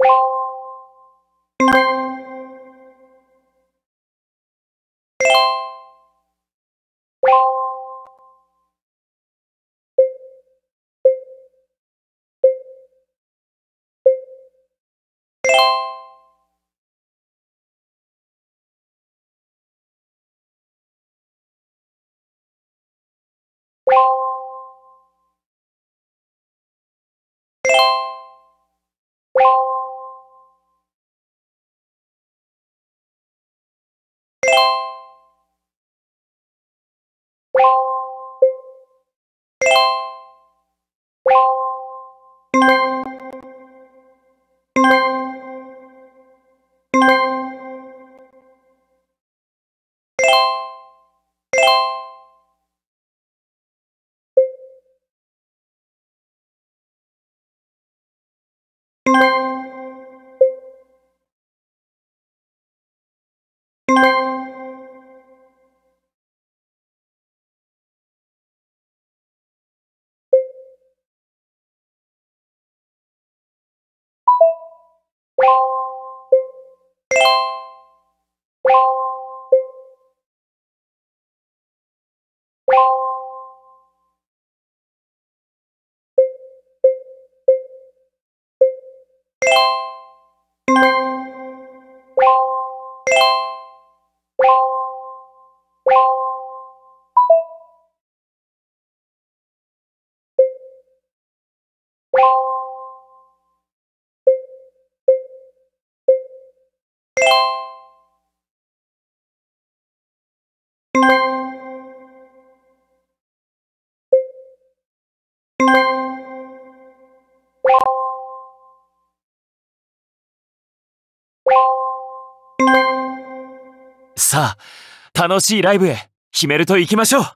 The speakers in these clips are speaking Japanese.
さあ、楽しいライブへヒメルと行きましょう。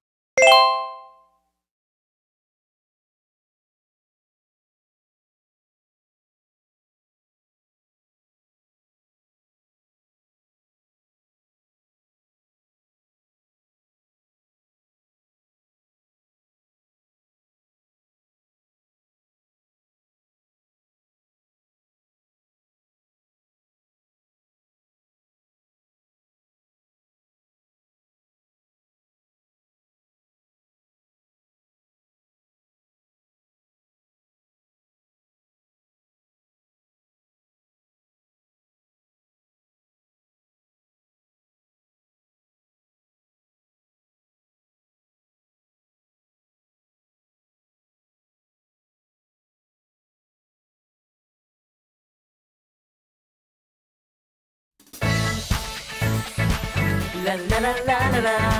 ララララララ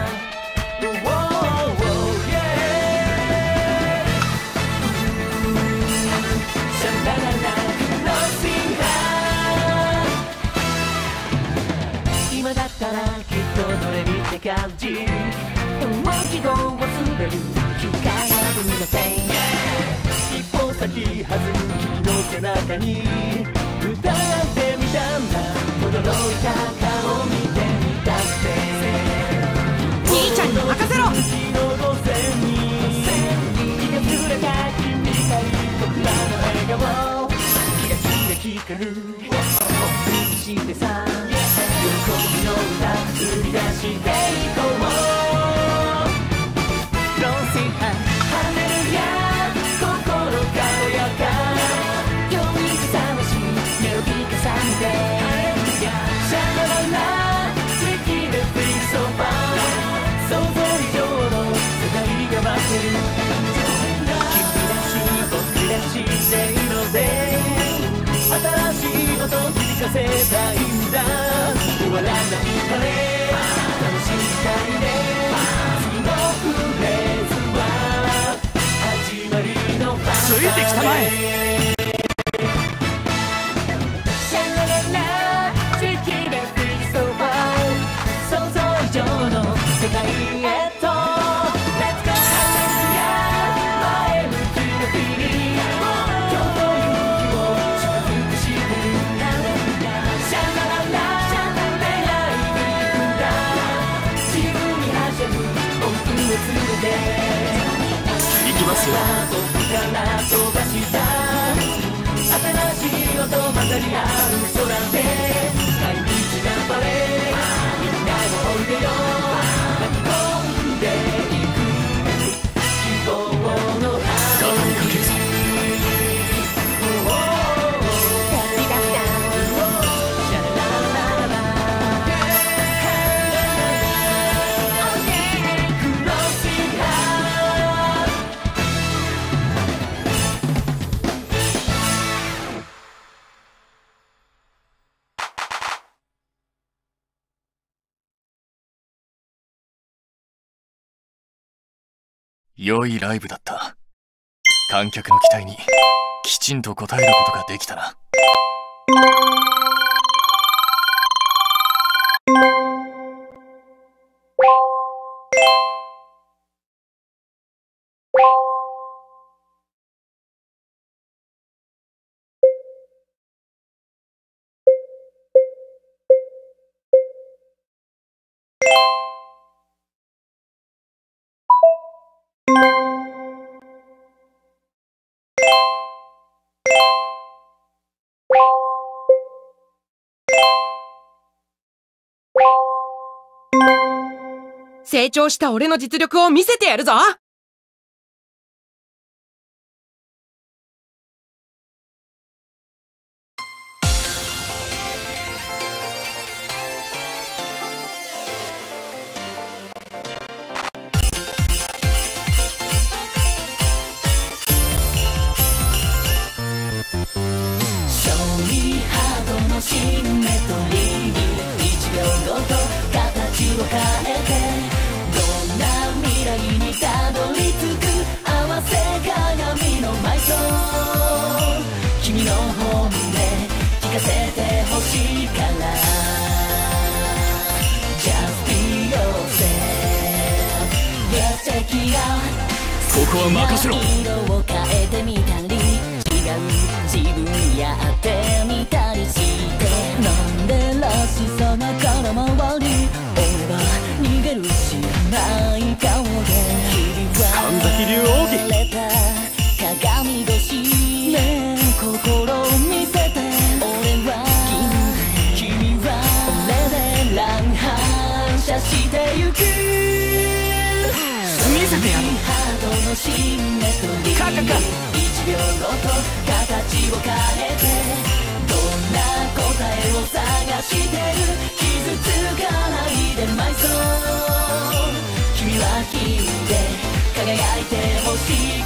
今だったらきっとどれみって感じもう一度忘れる機会がありません一歩先弾む君の背中に歌ってみたんだ驚いた顔見てみたって兄ちゃんに任せろ月の五線に気が触れた君がいる僕らの笑顔キラキラ光る本気してさ喜びの歌繰り出していこうロンシンハハレルヤ心軽やか今日にふさわしいメロディー重ねてハレルヤシャラララ素敵でフリーソファー想像以上の世界が待ってる君らしい僕らしい音色で新しい音を響かせたいんだ終わらないカレー楽しみたいね次のフレーズは始まりのファンタついてきたまえシャラララ素敵なフリーソファー想像以上の世界へと Let's go 前向きなフィーリング今日という日を祝福してるシャラり合う空で毎日頑張れみんなもおいでよ巻き込んでいく希望の肩にかけるぞ。良いライブだった。観客の期待にきちんと応えることができたな。 成長した俺の実力を見せてやるぞ。 勝利ハートのシンメトリーに1秒ごと形を変えてどんな未来にたどり着く合わせ鏡の埋葬君の本音聞かせてほしいから Just be yourself Yes check it out ここは任せろ。 色を変えてみたり違う自分やってみたりしてなんでらしさが空回り俺は逃げる知らない顔で日々は神崎竜王儀れた鏡越しねえ心見せて俺は君は俺で乱反射してゆく見せてやる。 ハートのシンメトリーカカカ 1秒ごと形を変えてどんな答えを探してる傷つかないで埋葬君は君で輝いてほしいから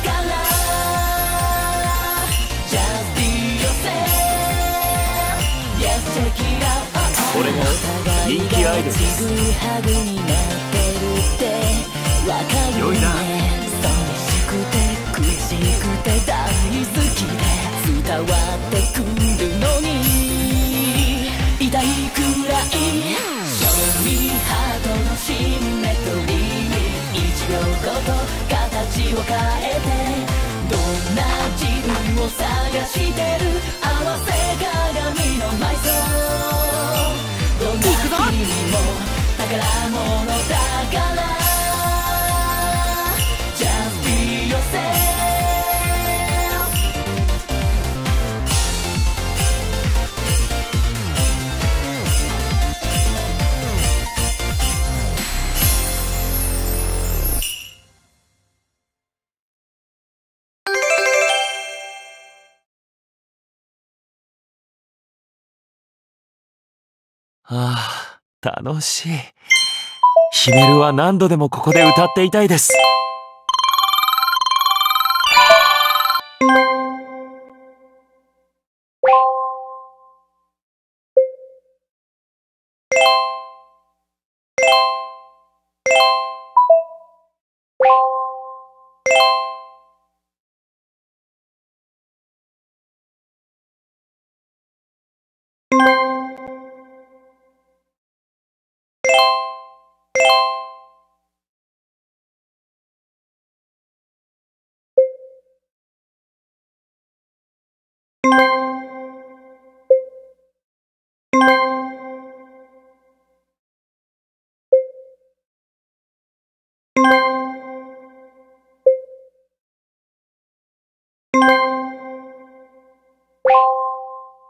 Just be yourself Yes check it out これが人気アイドルです。 ちぐはぐになってるってわかる良いな。 寂しくて苦しくて大好きで伝わってくるのに痛いくらい勝利ハートのシンメトリー1秒ごと形を変えてどんな自分を探してる合わせ鏡の埋葬どんな君も宝物だからああ、楽しい。ヒメルは何度でもここで歌っていたいです。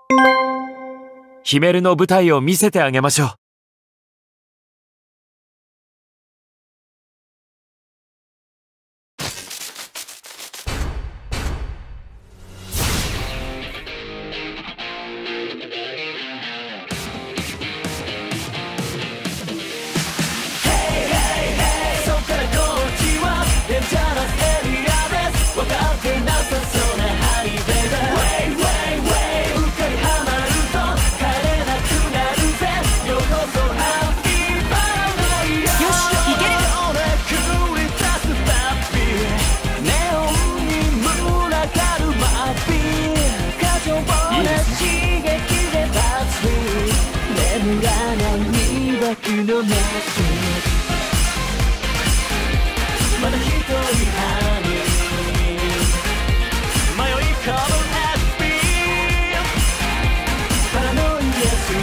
ヒメルの舞台を見せてあげましょう。 まだ一人ハニー迷い込む SP パラノイア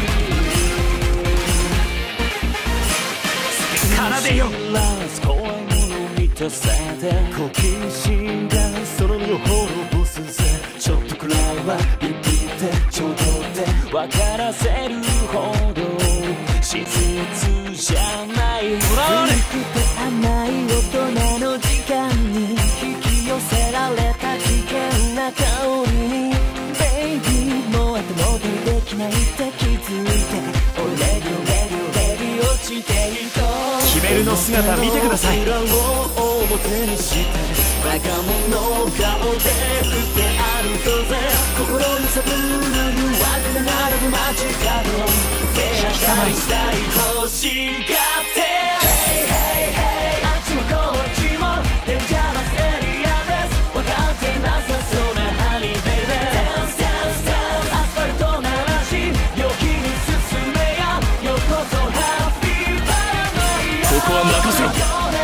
ス奏でよ怖いもの満たされて好奇心がその身を滅ぼすぜちょっとくらいはビビってちょうどって分からせるほど静じゃない古くて甘い大人の時間に引き寄せられた危険な香りにベイビーもうあともうできないって気づいてオレビオレビオレビ落ちていこうヒメルの姿見てください。 裏を表にして我が物顔で振って歩こうぜ心に咲く夜は並ぶ街角手当たりしたい欲しがってあっちもこっちもデンジャラスエリアです分かってなさそうなハニーベイベーアスファルトならし陽気に進めやよこそハッピーパラノイアここは任せろ。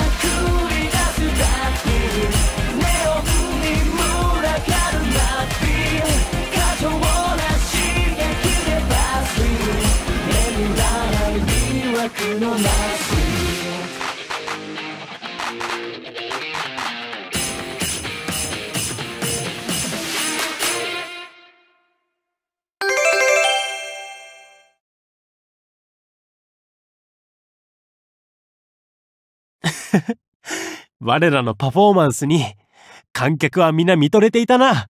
我らのパフォーマンスに観客は皆見とれていたな。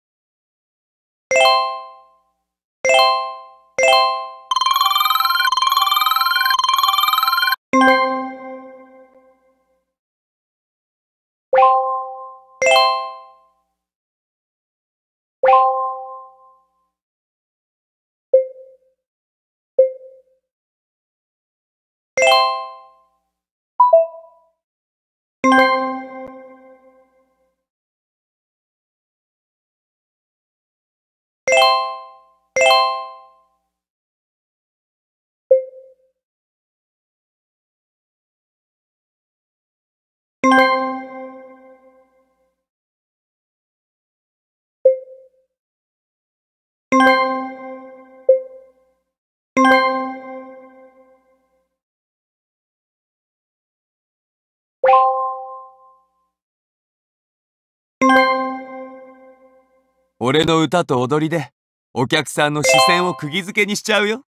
俺の歌と踊りでお客さんの視線を釘付けにしちゃうよ。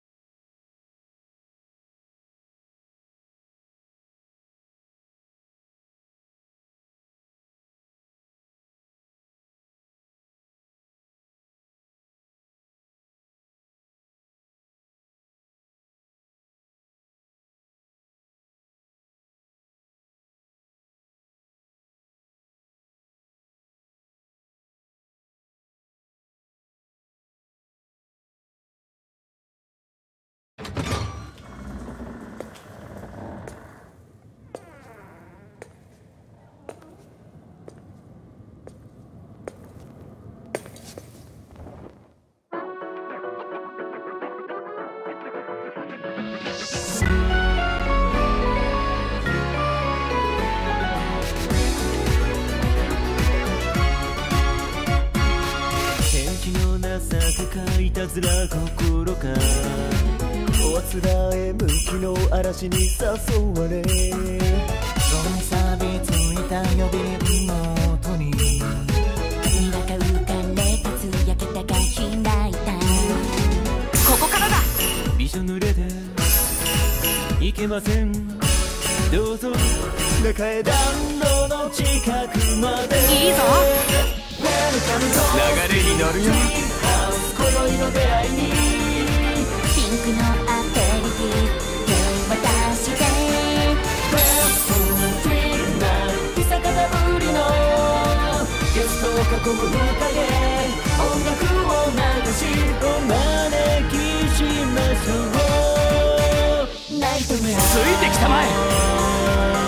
いたずら心かおあつらえ向きの嵐に誘われゴミ錆びついた予備妹ににわか浮かれてつやけたが開いたと濡れていけません。どうぞ中へ暖炉の近くまで。 いいぞ。 流れに乗るよ。 今宵の出会いにピンクのアペリティ手を渡して久方ぶりのゲストを囲む宴、音楽を流しお招きしましょう。ナイトメアついてきたまえ。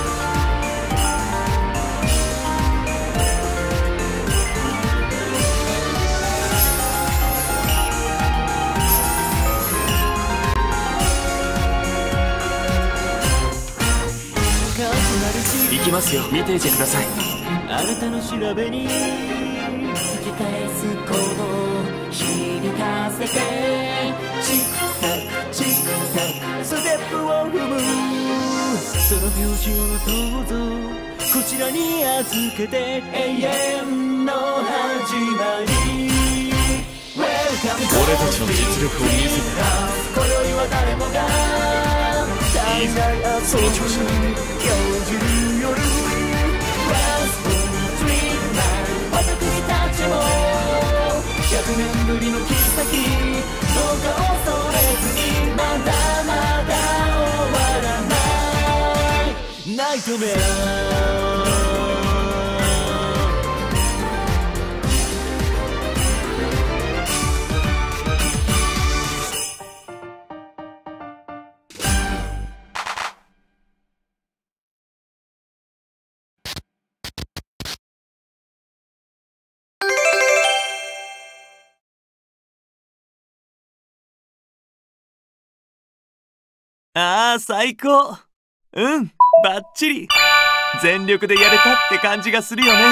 行きますよ、見ていてください。 あなたの調べに吹き返す鼓動を響かせてチクタクチクタクステップを踏む。その拍子をどうぞこちらに預けて永遠の始まり。 俺たちの実力を見せて。 今宵は誰もがいいぞ、その調子だ。 今日中夜私たちも 100年ぶりの切っ先、どうか恐れずにまだまだ終わらないナイトメア。ああ、最高。うん、バッチリ。全力でやれたって感じがするよね。